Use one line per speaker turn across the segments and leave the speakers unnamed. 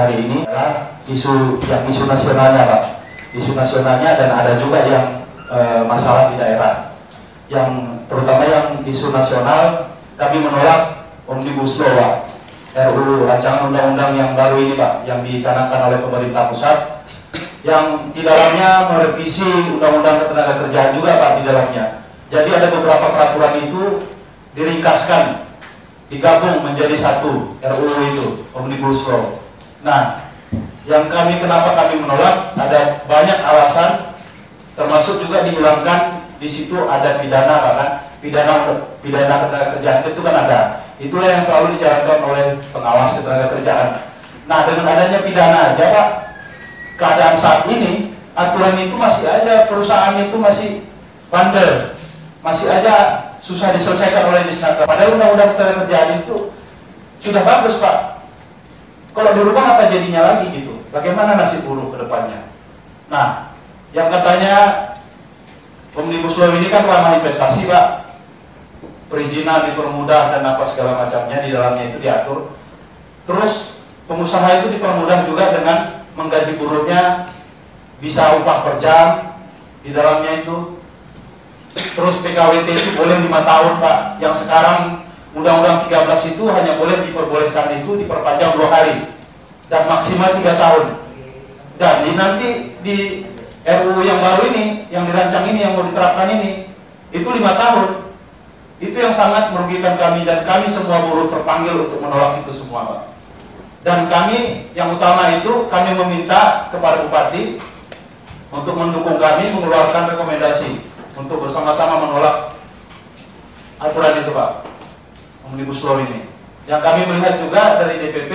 hari ini adalah isu nasionalnya Pak. Isu nasionalnya dan ada juga yang masalah di daerah. Yang terutama yang isu nasional kami menolak Omnibus Law Pak. RUU rancangan undang-undang yang baru ini Pak, yang dicanangkan oleh pemerintah pusat, yang di dalamnya merevisi undang-undang ketenagakerjaan juga Pak di dalamnya. Jadi ada beberapa peraturan itu diringkaskan, digabung menjadi satu RUU itu, Omnibus Law. Nah, yang kenapa kami menolak, ada banyak alasan, termasuk juga dihilangkan di situ ada pidana Pak kan, pidana ketenagakerjaan itu kan ada. Itulah yang selalu dijalankan oleh pengawas ketenagakerjaan. Nah, dengan adanya pidana aja Pak, keadaan saat ini aturan itu masih aja, perusahaan itu masih bandel, masih aja susah diselesaikan oleh Disnaker. Padahal undang-undang ketenagakerjaan itu sudah bagus Pak. Kalau dirubah apa jadinya lagi gitu? Bagaimana nasib buruh ke depannya? Nah, yang katanya Omnibus Law ini kan ranah investasi Pak. Perizinan dipermudah dan apa segala macamnya di dalamnya itu diatur. Terus pengusaha itu dipermudah juga dengan menggaji buruhnya bisa upah per jam di dalamnya itu. Terus PKWT itu boleh 5 tahun Pak. Yang sekarang Undang-Undang 13 itu hanya boleh diperbolehkan itu diperpanjang 2 hari dan maksimal 3 tahun. Dan nanti di RUU yang baru ini, yang dirancang ini, yang mau diterapkan ini, itu 5 tahun. Itu yang sangat merugikan kami dan kami semua buruh terpanggil untuk menolak itu semua Pak. Dan kami yang utama itu kami meminta kepada Bupati untuk mendukung kami mengeluarkan rekomendasi untuk bersama-sama menolak aturan itu Pak, Omnibus Law ini. Yang kami melihat juga dari DPP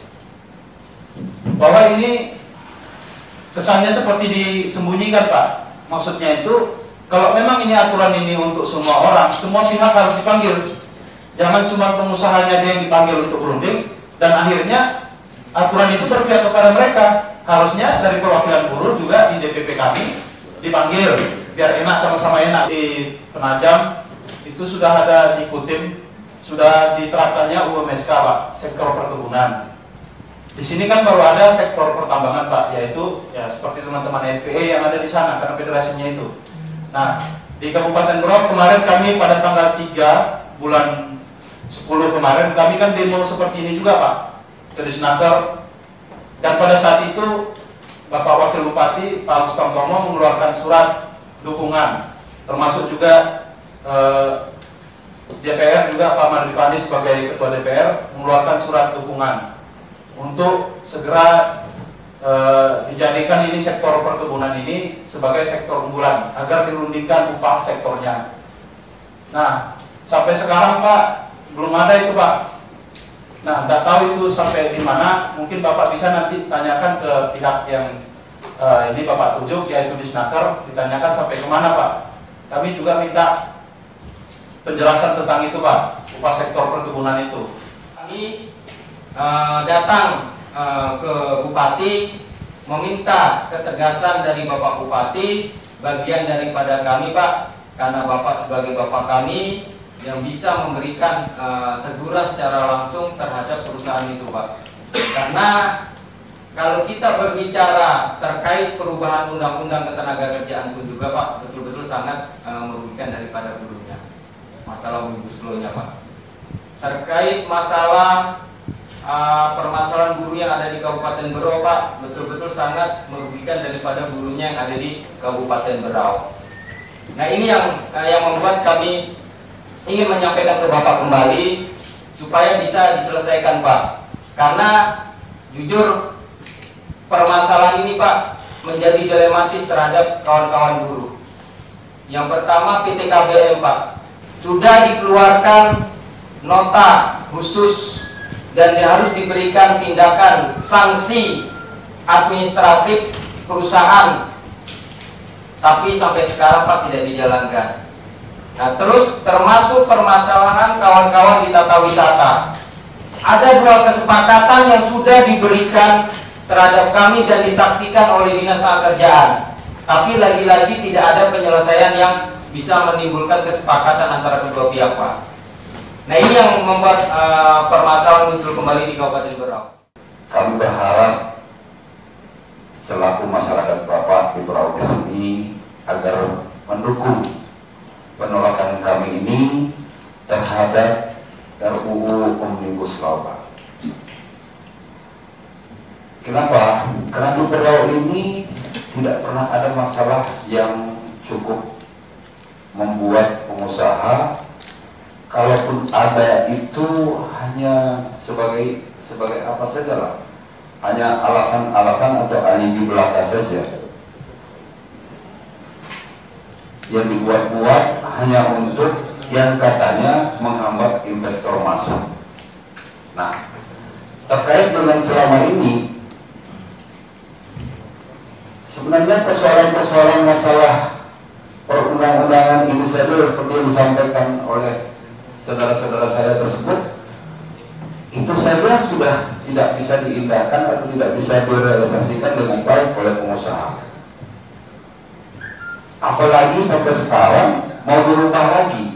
bahwa ini kesannya seperti disembunyikan Pak. Maksudnya itu kalau memang ini aturan ini untuk semua orang, semua pihak harus dipanggil. Jangan cuma pengusahanya dia yang dipanggil untuk berunding dan akhirnya aturan itu berpihak kepada mereka. Harusnya dari perwakilan buruh juga di DPP kami dipanggil biar enak, sama-sama enak. Di Penajam itu sudah ada di Kutim, sudah diterapkannya UMSK Pak, sektor perkebunan. Di sini kan baru ada sektor pertambangan Pak, yaitu ya seperti teman-teman FPE yang ada di sana karena federasinya itu. Nah, di Kabupaten Berau kemarin kami pada tanggal 3 bulan 10 kemarin kami kan demo seperti ini juga Pak, ke Disnaker. Dan pada saat itu Bapak Wakil Bupati Pak Agus Tamtomo mengeluarkan surat dukungan, termasuk juga DPR juga Pak Mardi Pandi sebagai Ketua DPR mengeluarkan surat dukungan untuk segera dijadikan ini sektor perkebunan ini sebagai sektor unggulan agar dirundingkan upah sektornya. Nah, sampai sekarang Pak belum ada itu Pak. Nah, nggak tahu itu sampai di mana. Mungkin Bapak bisa nanti tanyakan ke pihak yang ini Bapak tunjuk, yaitu Disnaker, ditanyakan sampai kemana Pak. Kami juga minta penjelasan tentang itu Pak, upah sektor perkebunan itu.
Kami datang ke Bupati meminta ketegasan dari Bapak Bupati, bagian daripada kami Pak, karena Bapak sebagai Bapak kami yang bisa memberikan teguran secara langsung terhadap perusahaan itu Pak. Karena kalau kita berbicara terkait perubahan undang-undang ketenagakerjaan itu juga Pak, betul-betul sangat merugikan daripada buruhnya. Masalah Omnibus Law-nya Pak. Terkait masalah permasalahan buruh yang ada di Kabupaten Berau Pak, betul-betul sangat merugikan daripada buruhnya yang ada di Kabupaten Berau. Nah, ini yang membuat kami ingin menyampaikan ke Bapak kembali supaya bisa diselesaikan Pak. Karena jujur permasalahan ini Pak menjadi dilematis terhadap kawan-kawan buruh. Yang pertama PT KBM Pak, sudah dikeluarkan nota khusus dan harus diberikan tindakan sanksi administratif perusahaan, tapi sampai sekarang Pak tidak dijalankan. Nah, terus termasuk permasalahan kawan-kawan di tata wisata, ada 2 kesepakatan yang sudah diberikan terhadap kami dan disaksikan oleh Dinas Tenagakerjaan, tapi lagi-lagi tidak ada penyelesaian yang bisa menimbulkan kesepakatan antara kedua pihak Pak. Nah, ini yang membuat permasalahan muncul kembali di Kabupaten Berau.
kami berharap selaku masyarakat Bapak di Pulau ini agar mendukung penolakan kami ini terhadap RUU Omnibus Law, Pak. Kenapa? Karena di Pulau ini tidak pernah ada masalah yang cukup membuat pengusaha, kalaupun ada itu hanya sebagai apa saja lah, hanya alasan-alasan atau alibi belaka saja yang dibuat-buat hanya untuk yang katanya menghambat investor masuk. Nah, terkait dengan selama ini, sebenarnya persoalan-persoalan masalah perundang-undangan ini saja seperti yang disampaikan oleh saudara-saudara saya tersebut, itu saja sudah tidak bisa diindahkan atau tidak bisa direalisasikan dengan baik oleh pengusaha. Apalagi sampai sekarang mau dirubah lagi,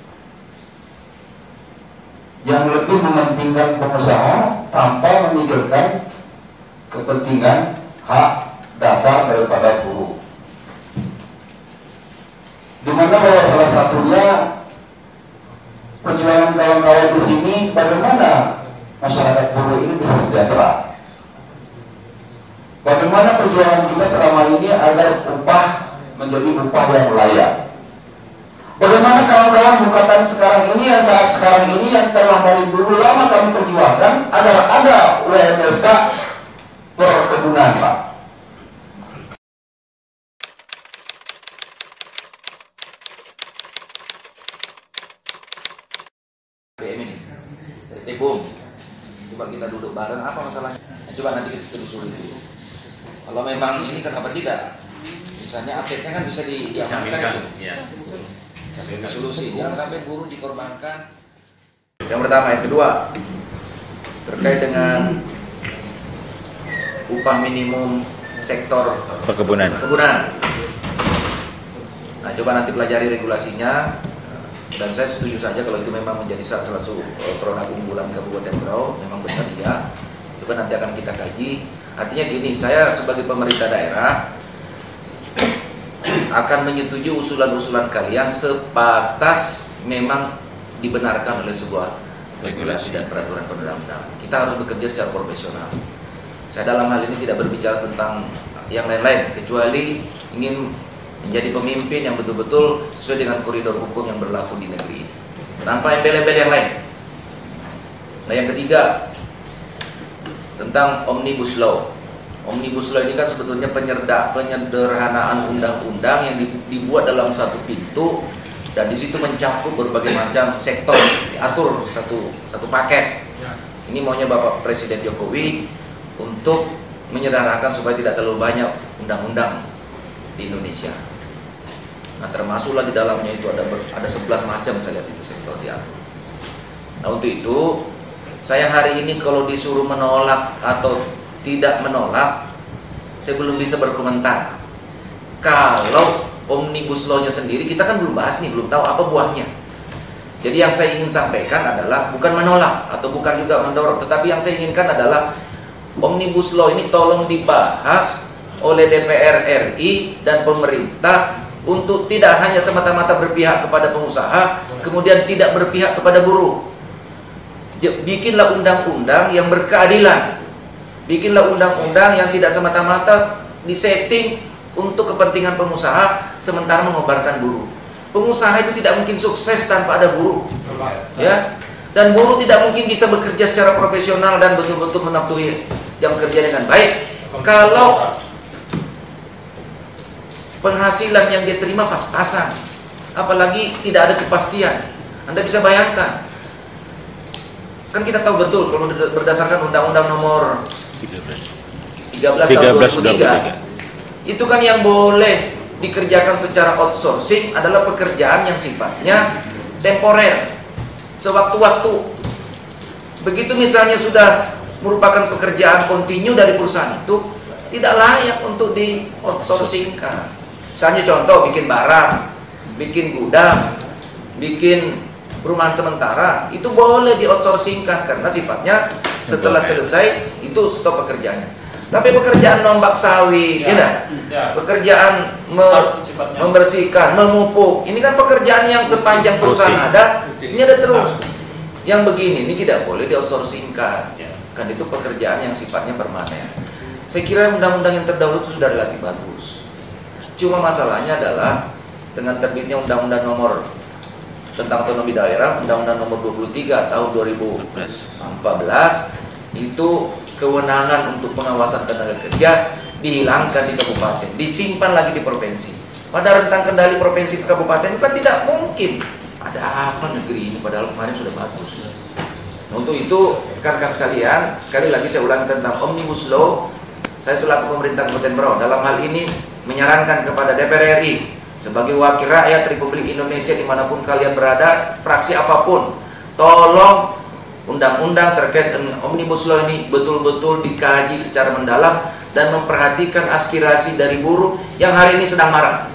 yang lebih mementingkan pengusaha tanpa memikirkan kepentingan hak dasar daripada buruh. Dimana bahwa salah satunya perjuangan kawan-kawan di sini, bagaimana masyarakat buruh ini bisa sejahtera. Bagaimana perjuangan kita selama ini agar upah menjadi upah yang layak. Bagaimana kawan-kawan bukatan sekarang ini, yang saat sekarang ini yang telah dari dulu lama kami perjuangkan adalah ada UMSK perkebunan, Pak.
PM ini, Tebum, coba kita duduk bareng, apa masalahnya? Nah, coba nanti kita telusuri itu. Kalau memang ini kenapa tidak? Misalnya asetnya kan bisa diamankan itu. Iya. Sampai solusi, jangan sampai buruh dikorbankan. Yang pertama, yang kedua, terkait dengan upah minimum sektor perkebunan. Nah, coba nanti pelajari regulasinya. Dan saya setuju saja kalau itu memang menjadi salah satu produk unggulan Kabupaten Berau, memang benar ya. Coba nanti akan kita kaji. Artinya gini, saya sebagai pemerintah daerah akan menyetujui usulan-usulan kalian sebatas memang dibenarkan oleh sebuah regulasi dan peraturan perundang-undangan. Kita harus bekerja secara profesional. Saya dalam hal ini tidak berbicara tentang yang lain-lain, kecuali ingin menjadi pemimpin yang betul-betul sesuai dengan koridor hukum yang berlaku di negeri ini, tanpa embel-embel yang lain. Nah, yang ketiga, tentang Omnibus Law. Omnibus Law ini kan sebetulnya penyederhanaan undang-undang yang dibuat dalam satu pintu, dan di situ mencakup berbagai macam sektor, diatur satu paket. Ini maunya Bapak Presiden Jokowi untuk menyederhanakan supaya tidak terlalu banyak undang-undang di Indonesia. Nah, termasuklah di dalamnya itu ada 11 macam saya lihat itu sektor diatur. Nah, untuk itu saya hari ini kalau disuruh menolak atau tidak menolak, saya belum bisa berkomentar. Kalau Omnibus Law-nya sendiri kita kan belum bahas nih, belum tahu apa buahnya. Jadi yang saya ingin sampaikan adalah bukan menolak atau bukan juga mendorong, tetapi yang saya inginkan adalah Omnibus Law ini tolong dibahas oleh DPR RI dan pemerintah untuk tidak hanya semata-mata berpihak kepada pengusaha, kemudian tidak berpihak kepada buruh. Bikinlah undang-undang yang berkeadilan. Bikinlah undang-undang yang tidak semata-mata disetting untuk kepentingan pengusaha sementara mengobarkan buruh. Pengusaha itu tidak mungkin sukses tanpa ada buruh. Ya. Dan buruh tidak mungkin bisa bekerja secara profesional dan betul-betul mematuhi jam kerja dengan baik kalau penghasilan yang dia terima pas-pasan, apalagi tidak ada kepastian. Anda bisa bayangkan, kan kita tahu betul kalau berdasarkan Undang-Undang Nomor 13 tahun 2003, itu kan yang boleh dikerjakan secara outsourcing adalah pekerjaan yang sifatnya temporer, sewaktu-waktu. Begitu misalnya sudah merupakan pekerjaan kontinu dari perusahaan itu, tidak layak untuk di outsourcingkan. Misalnya contoh, bikin barang, bikin gudang, bikin perumahan sementara, itu boleh di outsourcingkan karena sifatnya Setelah selesai itu stop pekerjaannya. Tapi pekerjaan nombak sawi, pekerjaan membersihkan, memupuk, ini kan pekerjaan yang sepanjang perusahaan ada, ini ada terus. Yang begini ini tidak boleh di-outsourcingkan, kan itu pekerjaan yang sifatnya permanen. Saya kira undang-undang yang terdahulu itu sudah relatif bagus. Cuma masalahnya adalah dengan terbitnya undang-undang nomor tentang otonomi daerah, undang-undang nomor 23 tahun 2014, itu kewenangan untuk pengawasan tenaga kerja dihilangkan di kabupaten, disimpan lagi di provinsi. Pada rentang kendali provinsi ke kabupaten itu kan tidak mungkin. Ada apa negeri ini padahal kemarin sudah bagus. Nah, untuk itu rekan-rekan sekalian, sekali lagi saya ulangi tentang Omnibus Law. Saya selaku pemerintah Kabupaten Berau dalam hal ini menyarankan kepada DPR RI sebagai wakil rakyat Republik Indonesia dimanapun kalian berada, fraksi apapun, tolong undang-undang terkait dengan Omnibus Law ini betul-betul dikaji secara mendalam dan memperhatikan aspirasi dari buruh yang hari ini sedang marah.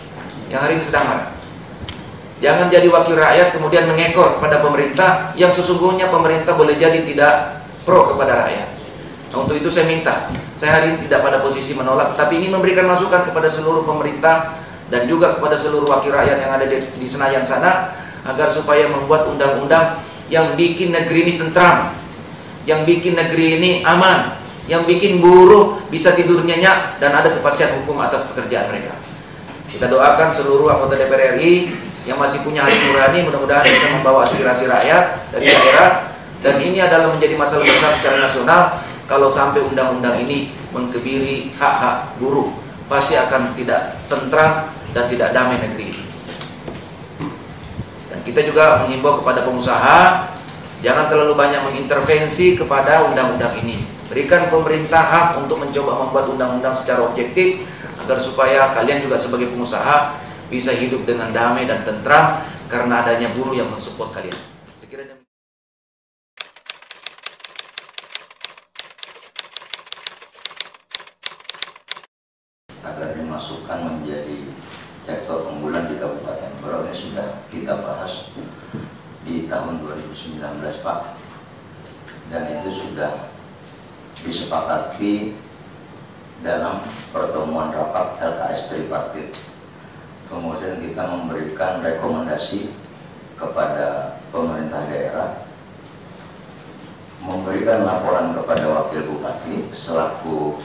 Jangan jadi wakil rakyat kemudian mengekor pada pemerintah yang sesungguhnya pemerintah boleh jadi tidak pro kepada rakyat. Nah, untuk itu saya minta, saya hari ini tidak pada posisi menolak, tapi ini memberikan masukan kepada seluruh pemerintah dan juga kepada seluruh wakil rakyat yang ada di Senayan sana, agar supaya membuat undang-undang yang bikin negeri ini tentram, yang bikin negeri ini aman, yang bikin buruh bisa tidur nyenyak dan ada kepastian hukum atas pekerjaan mereka. Kita doakan seluruh anggota DPR RI yang masih punya hati nurani, mudah-mudahan bisa membawa aspirasi rakyat dari daerah, dan ini adalah menjadi masalah besar secara nasional. Kalau sampai undang-undang ini mengkebiri hak-hak buruh, pasti akan tidak tentram dan tidak damai negeri ini. Dan kita juga mengimbau kepada pengusaha, jangan terlalu banyak mengintervensi kepada undang-undang ini. Berikan pemerintah hak untuk mencoba membuat undang-undang secara objektif, agar supaya kalian juga sebagai pengusaha bisa hidup dengan damai dan tentram karena adanya buruh yang mensupport kalian. Saya kira
agar dimasukkan menjadi sektor unggulan di Kabupaten Berau ini sudah kita bahas di tahun 2019, Pak, dan itu sudah disepakati dalam pertemuan rapat LKS tripartit. Kemudian kita memberikan rekomendasi kepada pemerintah daerah, memberikan laporan kepada wakil bupati selaku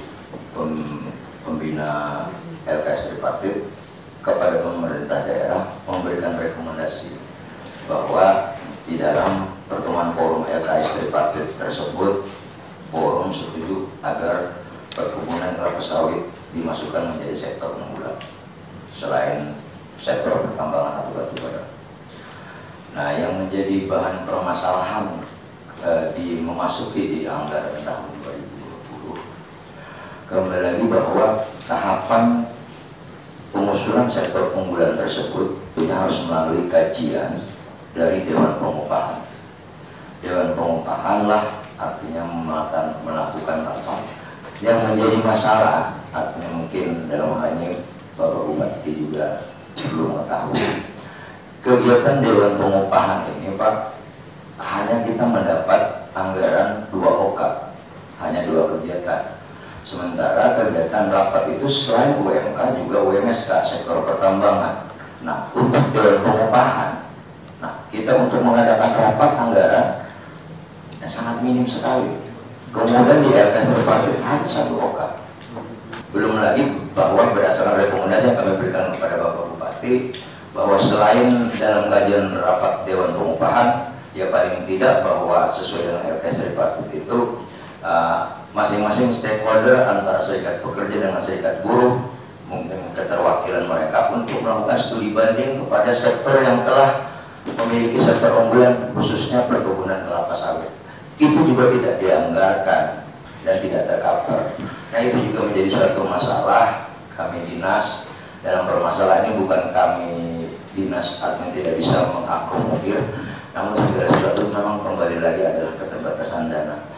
pembina LKS tripartit kepada pemerintah daerah, memberikan rekomendasi bahwa di dalam pertemuan forum LKS tripartit tersebut, forum setuju agar perkebunan kelapa sawit dimasukkan menjadi sektor unggulan selain sektor pertambangan atau batu bara. Nah, yang menjadi bahan permasalahan memasuki di anggaran tahun 2020 kembali lagi bahwa tahapan pengusulan sektor unggulan tersebut ini harus melalui kajian dari Dewan Pengupahan. Dewan Pengupahan lah artinya melakukan apa yang menjadi masalah, artinya mungkin dalam hal ini Bapak Bupati juga belum mengetahui kegiatan Dewan Pengupahan ini, Pak. Hanya kita mendapat anggaran 2 OKA, hanya 2 kegiatan. Sementara kegiatan rapat itu selain UMK juga UMSK, sektor pertambangan. Nah, untuk Dewan Pengupahan, nah kita untuk mengadakan rapat anggaran sangat minim sekali. Kemudian di LKS tripartit hanya 1 OKA. Belum lagi bahwa berdasarkan rekomendasi yang kami berikan kepada Bapak Bupati, bahwa selain dalam kajian rapat Dewan Pengupahan, ya paling tidak bahwa sesuai dengan LKS tripartit itu masing-masing stakeholder antara serikat pekerja dengan serikat buruh, mungkin keterwakilan mereka untuk melakukan studi banding kepada sektor yang telah memiliki sektor unggulan, khususnya perkebunan kelapa sawit. Itu juga tidak dianggarkan dan tidak tercover. Nah, itu juga menjadi suatu masalah. Kami dinas dalam permasalahan ini, bukan kami dinas artinya tidak bisa mengakomodir, namun segala sesuatu memang kembali lagi adalah keterbatasan dana.